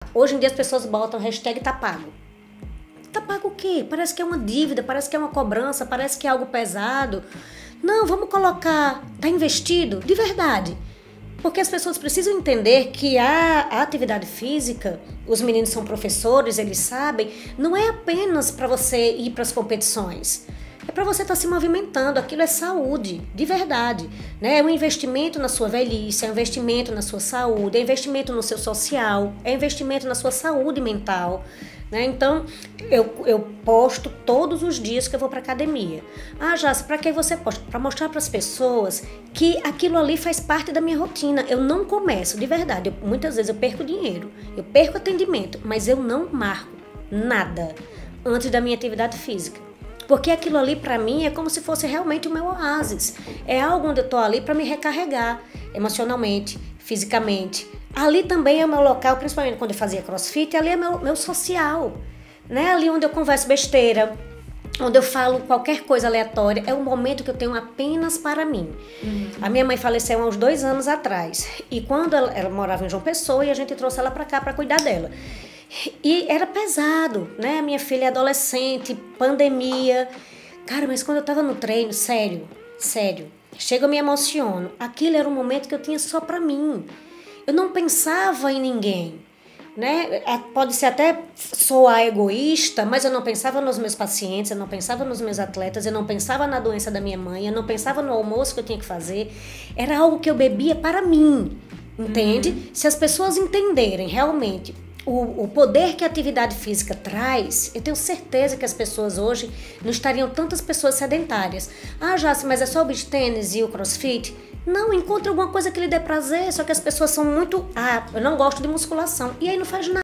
Hoje em dia as pessoas botam hashtag tá pago. Tá pago o quê? Parece que é uma dívida, parece que é uma cobrança, parece que é algo pesado. Não, vamos colocar, tá investido, de verdade. Porque as pessoas precisam entender que a atividade física, os meninos são professores, eles sabem, não é apenas para você ir para as competições. É para você estar se movimentando, aquilo é saúde, de verdade. Né? É um investimento na sua velhice, é um investimento na sua saúde, é um investimento no seu social, é um investimento na sua saúde mental. Né? Então, eu posto todos os dias que eu vou para academia. Ah, Jace, para que você posta? Para mostrar para as pessoas que aquilo ali faz parte da minha rotina. Eu não começo, de verdade. Muitas vezes eu perco dinheiro, eu perco atendimento, mas eu não marco nada antes da minha atividade física. Porque aquilo ali para mim é como se fosse realmente o meu oásis. É algo onde eu estou ali para me recarregar emocionalmente, fisicamente. Ali também é o meu local, principalmente quando eu fazia crossfit, ali é meu social. Né? Ali onde eu converso besteira, onde eu falo qualquer coisa aleatória, é um momento que eu tenho apenas para mim. A minha mãe faleceu há uns 2 anos atrás. E quando ela morava em João Pessoa, e a gente trouxe ela para cá para cuidar dela. E era pesado, né? Minha filha é adolescente, pandemia. Cara, mas quando eu tava no treino, sério, chega eu me emociono. Aquilo era um momento que eu tinha só pra mim. Eu não pensava em ninguém, né? Pode ser até soar egoísta, mas eu não pensava nos meus pacientes, eu não pensava nos meus atletas, eu não pensava na doença da minha mãe, eu não pensava no almoço que eu tinha que fazer. Era algo que eu bebia para mim, entende? Se as pessoas entenderem realmente o poder que a atividade física traz, eu tenho certeza que as pessoas hoje não estariam tantas pessoas sedentárias. Ah, Jace, mas é só o beach tênis e o crossfit? Não, encontre alguma coisa que lhe dê prazer, só que as pessoas são muito... Ah, eu não gosto de musculação. E aí não faz nada.